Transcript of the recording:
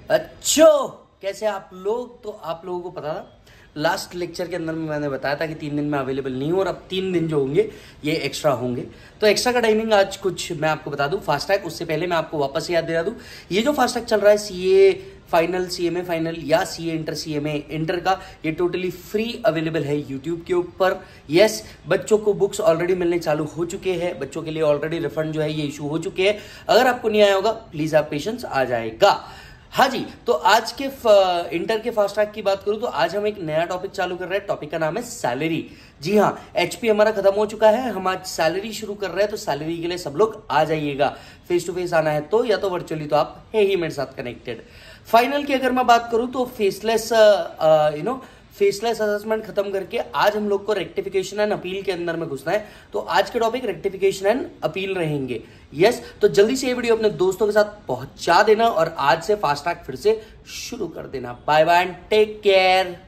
अच्छा, कैसे आप लोग? तो आप लोगों को पता था लास्ट लेक्चर के अंदर में मैंने बताया था कि 3 दिन में अवेलेबल नहीं हूँ और अब 3 दिन जो होंगे ये एक्स्ट्रा होंगे। तो एक्स्ट्रा का टाइमिंग आज कुछ मैं आपको बता दूं। फास्ट ट्रैक, उससे पहले मैं आपको वापस याद दिला दूं, ये जो फास्ट ट्रैक चल रहा है सीए फाइनल, सीएमए फाइनल या सीए इंटर, सीएमए इंटर का, ये टोटली फ्री अवेलेबल है यूट्यूब के ऊपर। यस, बच्चों को बुक्स ऑलरेडी मिलने चालू हो चुके हैं, बच्चों के लिए ऑलरेडी रिफंड जो है ये इशू हो चुके हैं। अगर आपको नहीं आया होगा प्लीज आप पेशेंस, आ जाएगा। हाँ जी, तो आज के इंटर के फास्ट ट्रैक की बात करूं तो आज हम एक नया टॉपिक चालू कर रहे हैं। टॉपिक का नाम है सैलरी। जी हाँ, एचपी हमारा खत्म हो चुका है, हम आज सैलरी शुरू कर रहे हैं। तो सैलरी के लिए सब लोग आ जाइएगा। फेस टू फेस आना है तो, या तो वर्चुअली, तो आप है ही मेरे साथ कनेक्टेड। फाइनल की अगर मैं बात करूं तो फेसलेस असेसमेंट खत्म करके आज हम लोग को रेक्टिफिकेशन एंड अपील के अंदर में घुसना है। तो आज के टॉपिक रेक्टिफिकेशन एंड अपील रहेंगे। यस, तो जल्दी से ये वीडियो अपने दोस्तों के साथ पहुंचा देना और आज से फास्ट ट्रैक फिर से शुरू कर देना। Bye bye and take care.